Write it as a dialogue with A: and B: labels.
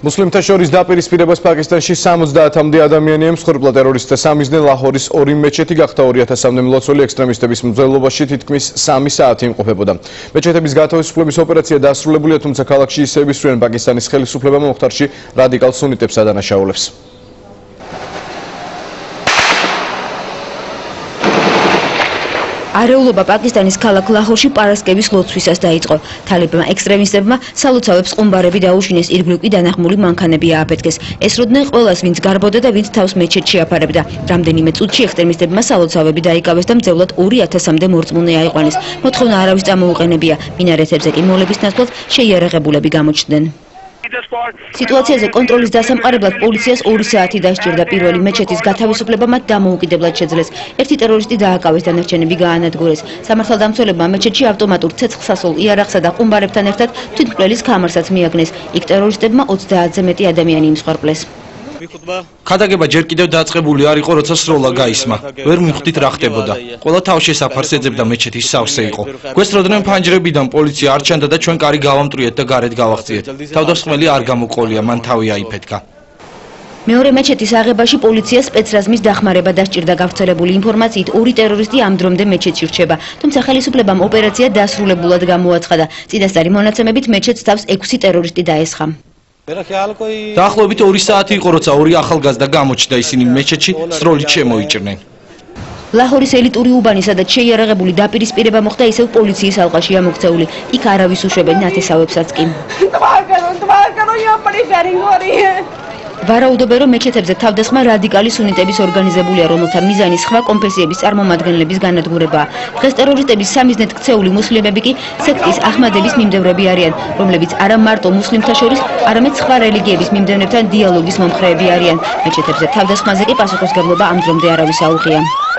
A: Muslimთა შორის დაპირისპირებას პაკისტანში 70-მდე ადამიანი ემსხვერპლა ტერორისტთა სამიზნე ლაჰორის ორი მეჩეთი გახდა 2000-მდე მლოცველი ექსტრემისტების მძელობაში თითქმის 3 საათი იმყოფებოდა. მეჩეთების გათავისუფლების ოპერაცია დასრულებულია, თუმცა ქალაქში ისევ ისვრიან პაკისტანის ხელისუფლებამ მომხდარში რადიკალ სუნიტებს ადანაშაულებს.
B: არეულობა პაკისტანის ქალაქ ლაჰორში პარასკევის ლოცვისას დაიწყო. თალებმა ექსტრემისტებმა სალოცავებს ყუმბარები დაუშინეს, ირგვლივ კი დანახმული მანქანები ააფეთქეს. ესროდნენ ყველას, ვინც გარბოდა და ვინც თავს მეჩეთში აფარებდა. რამდენიმე წუთში ექსტრემისტებმა სალოცავები დაიკავეს და მძევლად 2000-მდე მორწმუნე აიყვანეს. მოთხოვნა არავის წამოუყენებია. მინარეთებზე კი მოლების ნაცვლად შეიარაღებულები გამოჩნდნენ. სიტუაციაზე კონტროლის დასამყარებლად პოლიციას 2 საათი დასჭირდა. პირველი მეჩეთის გათავისუფლება მათ დამოუკიდებლად შეძლეს. ერთი ტერორისტი დააკავეს, დანარჩენები გაანადგურეს. სამართალდამცველებმა მეჩეთში ავტომატურ ცეცხლსასროლ იარაღსა და ყუმბარებთან ერთად თვითმკვლელის კამარსაც მიაგნეს. იქ ტერორისტებმა 30-ზე მეტი ადამიანი იმსხვერპლეს.
C: ქადაგება ჯერ კიდევ დაწყებული არ იყო, როცა სროლა გაისმა. ვერ მივხვდით რა ხდებოდა. ყველა თავშესაფარს ეძებდა, მეჩეთის სავსე იყო. გვესწროდნენ ფანჯრებიდან, პოლიცია არ ჩანდა და ჩვენ კარი გავამტრიეთ და გარეთ გავაღწიეთ. თავდასხმელი არ გამოყოლია, მან თავი აიფეთქა.
B: მეორე მეჩეთის აღებაში პოლიცია სპეცრაზმის დახმარება დასჭირდა. გავრცელებული ინფორმაციით 2 ტერორისტი ამ დრომდე მეჩეთში რჩება, თუმცა ხელისუფლებამ ოპერაცია დასრულებულად გამოაცხადა. წინასწარი მონაცემებით მეჩეთს თავს 6 ტერორისტი დაესხა.
C: დაახლოებით 2 საათი იყო, როცა 2 ახალგაზრდა გამოჩნდა, ისინი მეჩეთში სროლით შემოიჭრნენ.
B: ლაჰორის ელიტური უბანი, სადაც შეიარაღებული დაპირისპირება მოხდა, ისევ პოლიციის ალყაშია მოქცეული. იქ არავის უშვებენ ნათესავებსაც კი. ვარაუდობენ, რომ მეჩეთებზე თავდასხმა რადიკალი სუნიტების ორგანიზებულია, რომელთა მიზანი სხვა კონფესიების წარმომადგენლების განადგურებაა. დღეს ტერორისტების სამიზნედ ქცეული მუსლიმები კი სექტის აჰმადების მიმდევრები არიან, რომლებიც არა მარტო მუსლიმთა შორის, არამედ სხვა რელიგიების მიმდევრებთან დიალოგის მომხრეები არიან. მეჩეთებზე თავდასხმაზე კი პასუხისმგებლობა ამ დრომდე არავის აუღია.